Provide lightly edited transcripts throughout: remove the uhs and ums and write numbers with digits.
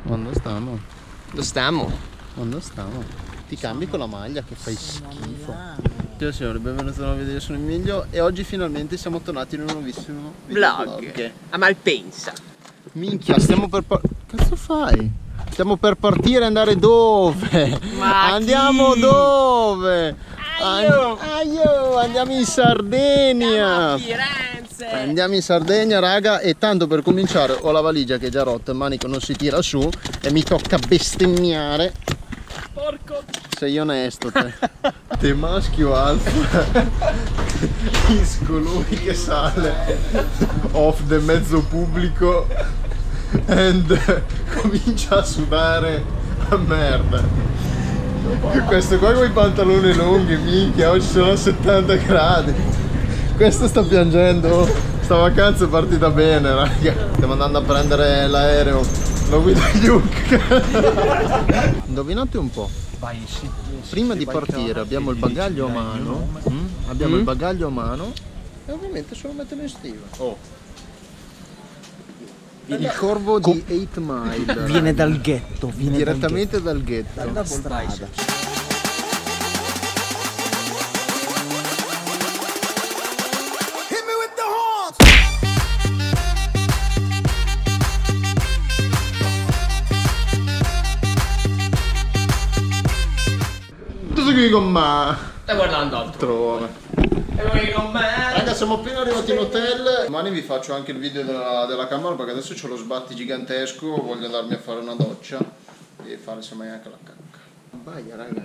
Quando stiamo? Dove stiamo? Quando stiamo? Ti cambi con la maglia che fai schifo. Ciao signori, benvenuti a un nuovo video, io sono Emilio e oggi finalmente siamo tornati in un nuovissimo Vlog a Malpensa. Minchia, stiamo per cazzo fai? Stiamo per partire e andare dove? Ma andiamo chi? dove? Aio! Andiamo in Sardegna! Firenze! Andiamo in Sardegna raga, e tanto per cominciare ho la valigia che è già rotta, il manico non si tira su e mi tocca bestemmiare. Porco! Sei onesto te. Te maschio alfa. Colui che sale off del mezzo pubblico and comincia a sudare a merda. Questo qua con i pantaloni lunghi, minchia, oggi sono a 70 gradi. Questo sta piangendo. Sta vacanza è partita bene raga. Stiamo andando a prendere l'aereo. Lo guida Luke. Indovinate un po'. Prima di partire abbiamo il bagaglio a mano. Abbiamo il bagaglio a mano. E ovviamente se lo mettono in stiva. Il corvo di 8 Mile. Viene dal ghetto, viene direttamente dal ghetto. dalla strada. Tu sei qui con me. Stai guardando altro. Trova. E voi con me? Raga, siamo appena arrivati in hotel. Domani vi faccio anche il video della camera perché adesso c'ho lo sbatti gigantesco. Voglio andarmi a fare una doccia e fare semmai anche la cacca. Abbaia raga,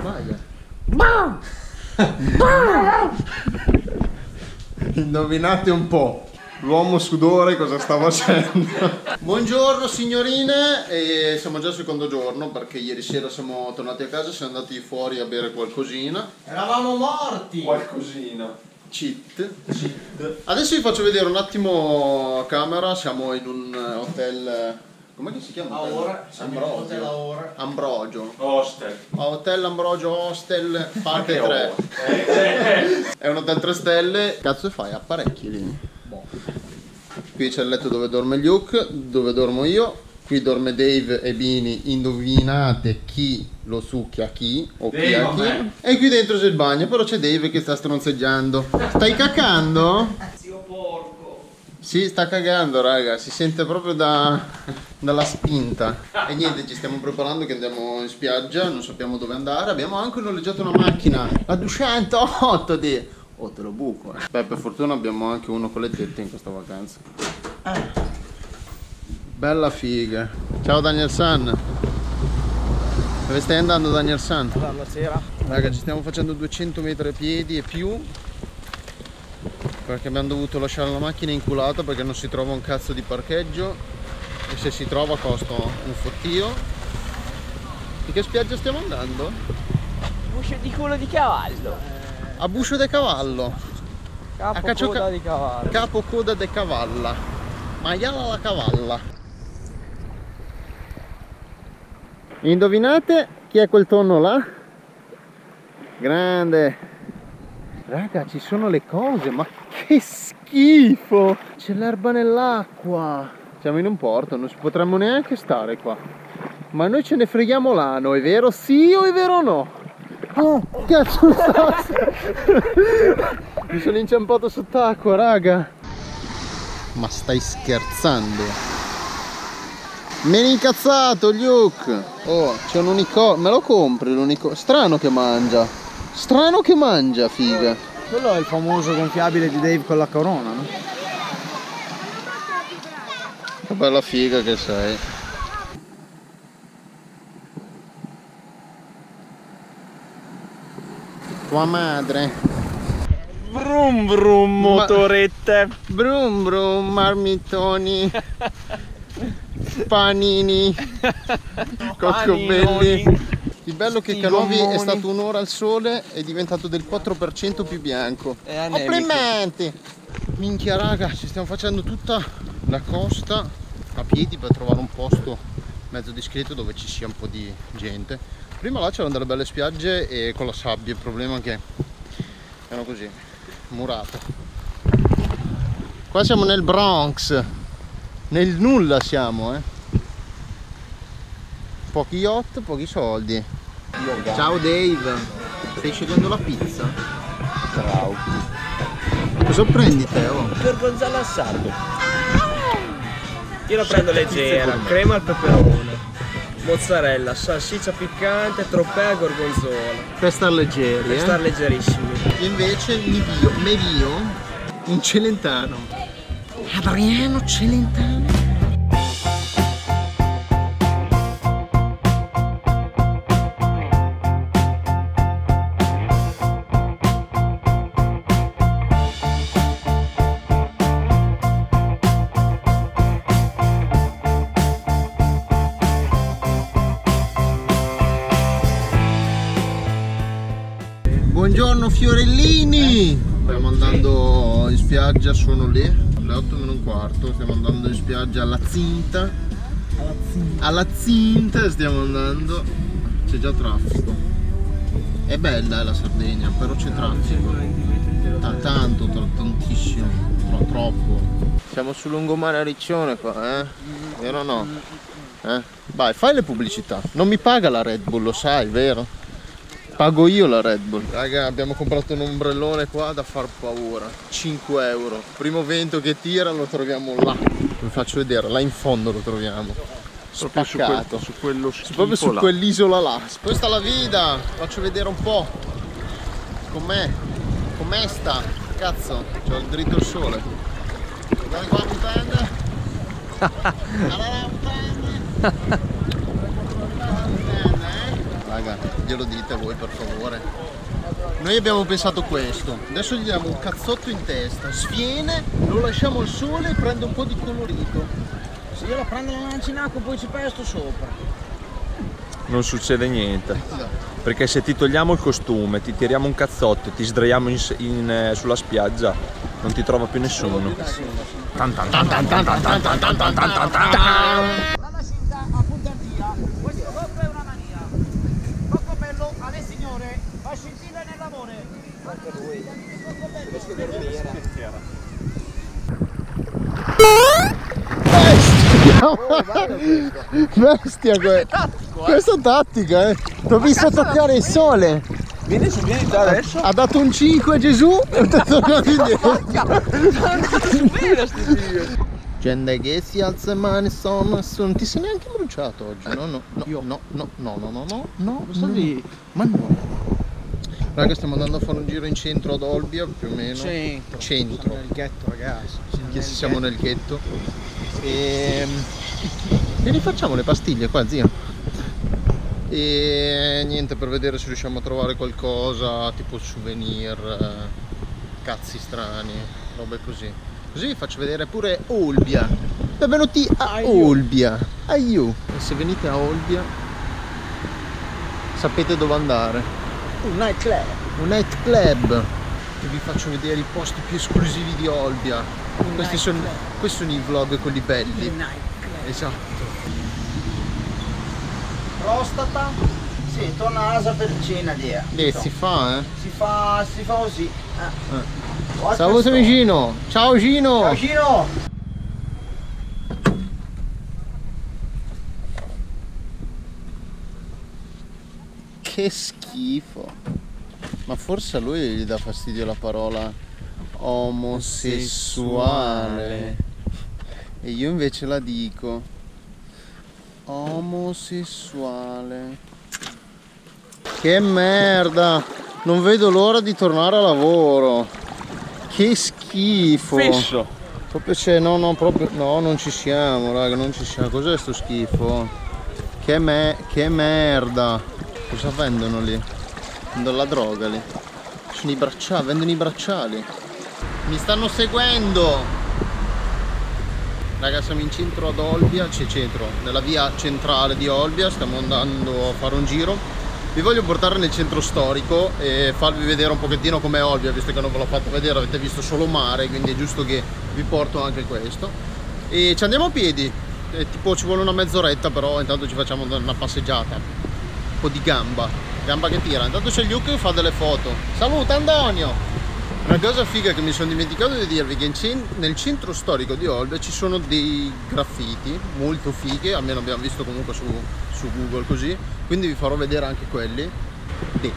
abbaia. Indovinate un po'. L'uomo sudore cosa sta facendo? Buongiorno signorine, e siamo già al secondo giorno perché ieri sera siamo tornati a casa, siamo andati fuori a bere qualcosina. Eravamo morti! Qualcosina. Cheat. Adesso vi faccio vedere un attimo a camera, siamo in un hotel. Com'è che si chiama? Ambrogio. Ambrogio. Hostel. Hotel Ambrogio Hostel parte 3. È un hotel 3 stelle. Cazzo fai? Apparecchi lì. Qui c'è il letto dove dorme Luke, dove dormo io. Qui dorme Dave e Bini. Indovinate chi lo succhia chi o chi a chi. E qui dentro c'è il bagno, però c'è Dave che sta stronzeggiando. Stai cacando? Zio porco. Sì, sta cagando raga, si sente proprio dalla spinta. E niente, ci stiamo preparando che andiamo in spiaggia, non sappiamo dove andare. Abbiamo anche noleggiato una macchina, la 208 di... Oh, te lo buco Beh, per fortuna abbiamo anche uno con le tette in questa vacanza. Bella figa. Ciao Daniel San. Dove stai andando Daniel San? La sera. Raga, ci stiamo facendo 200 metri a piedi e più perché abbiamo dovuto lasciare la macchina inculata perché non si trova un cazzo di parcheggio e se si trova costa un fottio. Di che spiaggia stiamo andando? Buscio di culo di cavallo. A Buscio de Cavallo. Capocoda di cavallo. Capocoda de Cavalla. Maiala la cavalla. Indovinate chi è quel tonno là? Grande. Raga, ci sono le cose, ma che schifo! C'è l'erba nell'acqua. Siamo in un porto, non ci potremmo neanche stare qua. Ma noi ce ne freghiamo l'ano, è vero sì o è vero no? Oh, cazzo! Mi sono inciampato sott'acqua, raga. Ma stai scherzando? Me ne incazzato, Luke. Oh, c'è un unicorno. Me lo compri l'unicorno? Strano che mangia. Strano che mangia, figa. Quello è il famoso gonfiabile di Dave con la corona, no? Che bella figa che sei. Tua madre. Brum brum motorette. Brum brum marmitoni. Panini. Coccobelli. Il bello che Canovi è stato un'ora al sole e è diventato del 4% più bianco. Complimenti! Minchia raga, ci stiamo facendo tutta la costa a piedi per trovare un posto mezzo discreto dove ci sia un po' di gente. Prima là c'erano delle belle spiagge e con la sabbia, il problema è che erano così, murate. Qua siamo nel Bronx, nel nulla siamo, pochi yacht, pochi soldi. Ciao Dave, stai scegliendo la pizza? Ciao. Cosa prendi te? Oh? Gorgonzola al sardo. Io la prendo leggera, crema al peperone, mozzarella, salsiccia piccante, tropea e gorgonzola. Per star leggeri, Per star leggerissimi. Io invece mi vio un Celentano. Adriano Celentano. Buongiorno Fiorellini! Stiamo andando in spiaggia, sono lì, alle 8:15, stiamo andando in spiaggia alla Zinta. Alla Zinta stiamo andando, c'è già traffico. È bella la Sardegna, però c'è traffico. Tantissimo, troppo. Siamo sul lungomare a Riccione qua, vero o no? Vai, fai le pubblicità. Non mi paga la Red Bull, lo sai, vero? Pago io la Red Bull. Raga, abbiamo comprato un ombrellone qua da far paura. 5 euro. Primo vento che tira lo troviamo là. Vi faccio vedere, là in fondo lo troviamo. Spaccato. Su quello schifo Proprio su là. quell'isola là. Questa è la vita. Faccio vedere un po'. Com'è? Com'è sta? Cazzo, c'ho il dritto il sole. Guarda qua, mutande. Allora, mutande. Raga, glielo dite voi per favore. Noi abbiamo pensato questo. Adesso gli diamo un cazzotto in testa. Sviene, lo lasciamo al sole e prende un po' di colorito. Se io la prendo la lancia in acqua poi ci pesto sopra. Non succede niente. Perché se ti togliamo il costume, ti tiriamo un cazzotto e ti sdraiamo sulla spiaggia, non ti trova più nessuno. La cinta a punta via. Questo coppa è una mania. Cocco bello alle signore. Fa scintille nell'amore. Anche lui. Bestia, questa è tattica, T'ho visto toccare il sole. Vieni su, vieni da adesso. Ha dato un 5 a Gesù e è tornato indietro. Gente che si alza mani sono. Ti sei neanche bruciato oggi? No. Ma no. Raga, stiamo andando a fare un giro in centro ad Olbia, più o meno. Centro. Nel ghetto, ragazzi. Siamo nel ghetto. E rifacciamo le pastiglie qua, zio. E niente, per vedere se riusciamo a trovare qualcosa tipo souvenir, cazzi strani, robe così. Così vi faccio vedere pure Olbia. Benvenuti a Olbia. Aiù. E se venite a Olbia sapete dove andare. Un nightclub. Un nightclub. E vi faccio vedere i posti più esclusivi di Olbia. Questi sono i vlog quelli belli. Esatto. Prostata? Sì, torna a casa per cena lì. Si fa, Si fa così. Saluto vicino. Ciao Gino. Ciao Gino. Che schifo. Ma forse a lui gli dà fastidio la parola omosessuale. E io invece la dico omosessuale. Che merda. Non vedo l'ora di tornare a lavoro. Che schifo. Fisso. Proprio c'è, no, proprio. No, non ci siamo, raga, non ci siamo. Cos'è sto schifo? Che merda. Cosa vendono lì? Vendono la droga lì. Sono i bracciali, vendono i bracciali. Mi stanno seguendo. Raga, siamo in centro ad Olbia, c'è centro, nella via centrale di Olbia, stiamo andando a fare un giro. Vi voglio portare nel centro storico e farvi vedere un pochettino com'è Olbia, visto che non ve l'ho fatto vedere, avete visto solo mare, quindi è giusto che vi porto anche questo. E ci andiamo a piedi, tipo ci vuole una mezz'oretta, però intanto ci facciamo una passeggiata, un po' di gamba che tira. Intanto c'è Luke che fa delle foto. Saluta Antonio! Una cosa figa che mi sono dimenticato di dirvi che nel centro storico di Olbia ci sono dei graffiti molto fighe, almeno abbiamo visto comunque su Google così, quindi vi farò vedere anche quelli. Sì.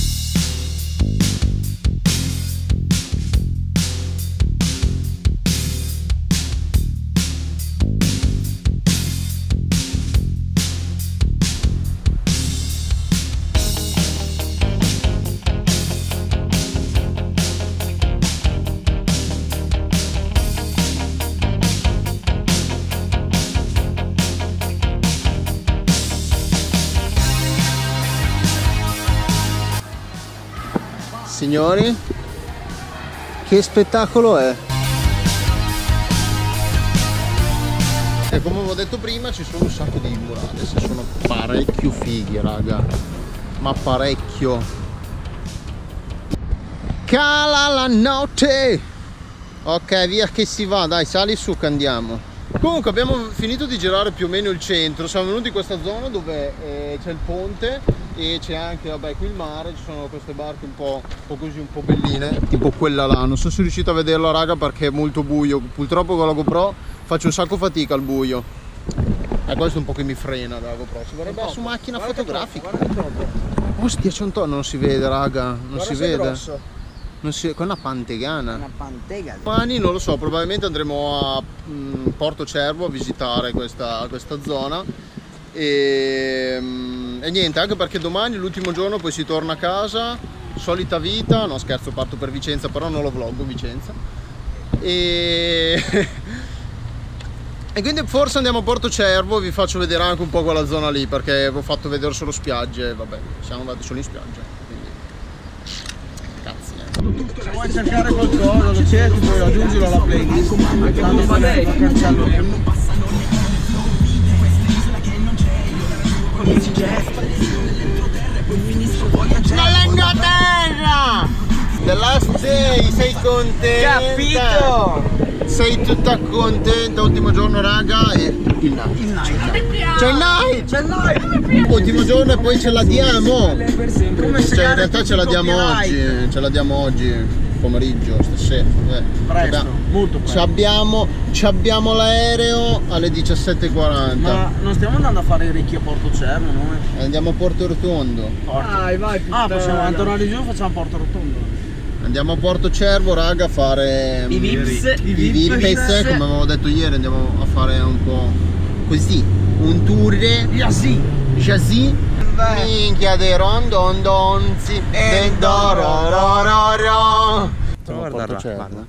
Signori, che spettacolo è! E come avevo detto prima ci sono un sacco di murales, sono parecchio fighi raga, ma parecchio. Cala la notte! Ok, via che si va, dai, sali su che andiamo. Comunque abbiamo finito di girare più o meno il centro, siamo venuti in questa zona dove c'è il ponte e c'è anche, vabbè, qui il mare, ci sono queste barche un po' così, un po' belline, tipo quella là, non so se riuscite a vederla raga perché è molto buio, purtroppo con la GoPro faccio un sacco fatica al buio. E questo è un po' che mi frena dalla GoPro, si vorrebbe su macchina fotografica. Ostia, c'è un tonno, non si vede raga, non si vede. Non si, con una pantegana. Una pantegana. Domani non lo so, probabilmente andremo a Porto Cervo a visitare questa zona e niente, anche perché domani è l'ultimo giorno, poi si torna a casa, solita vita, no scherzo, parto per Vicenza, però non lo vloggo Vicenza e quindi forse andiamo a Porto Cervo, vi faccio vedere anche un po' quella zona lì perché vi ho fatto vedere solo spiagge, vabbè, siamo andati solo in spiaggia. Se vuoi cercare qualcosa lo cerchi, poi aggiungilo alla playlist. Tanto fa lei, fa cancello io. Nell'Inghilterra! The last day, sei contenta? Capito? Sei tutta contenta, ultimo giorno raga e il night. C'è il night! C'è il night! Ultimo giorno e poi ce la diamo! Come Cioè in realtà ce la diamo oggi, pomeriggio, stasera. Presto, molto presto. Ci abbiamo l'aereo alle 17:40. Ma non stiamo andando a fare i ricchi a Porto Cervo noi? Andiamo a Porto Rotondo. Vai, possiamo tornare giù e facciamo Porto Rotondo. Andiamo a Porto Cervo raga a fare i Vips, come avevo detto ieri, andiamo a fare un po' così, un tour jazzy. Minchia dei rondondonzi e dororororo. Guarda.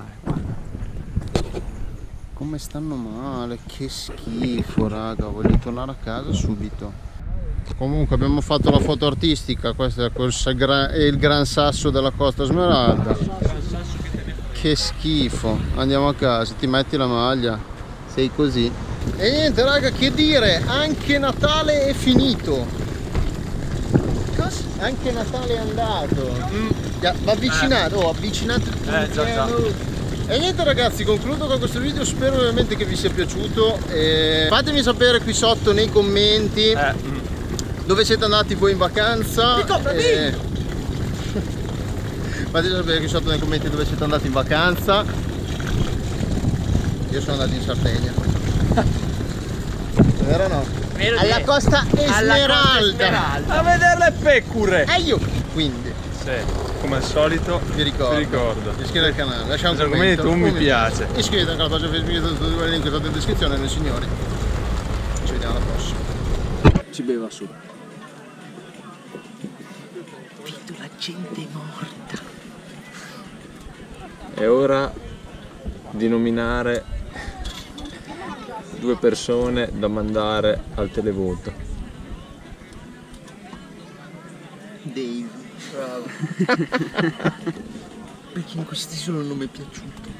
Come stanno male, che schifo raga, voglio tornare a casa subito. Comunque abbiamo fatto la foto artistica, questo è il gran sasso della Costa Smeralda. Che schifo, andiamo a casa, ti metti la maglia, sei così. E niente raga, che dire, anche Natale è finito. Cosa? Anche Natale è andato. Va avvicinato, avvicinate tutti insieme. E niente ragazzi, concludo con questo video, spero ovviamente che vi sia piaciuto. Fatemi sapere qui sotto nei commenti dove siete andati voi in vacanza. Fatemi sapere qui sotto nei commenti dove siete andati in vacanza. Io sono andato in Sardegna. Vero o no? Alla Costa Smeralda. A vedere le pecore. E io quindi come al solito vi ricordo di iscrivervi al canale, lasciate un commento, un mi piace, iscrivetevi anche alla pagina Facebook, tutti i link sotto in descrizione. Noi signori ci vediamo alla prossima. Ci beva su. Vedo la gente morta. È ora di nominare 2 persone da mandare al televoto. Dave. Bravo. Perché in questi solo non mi è piaciuto.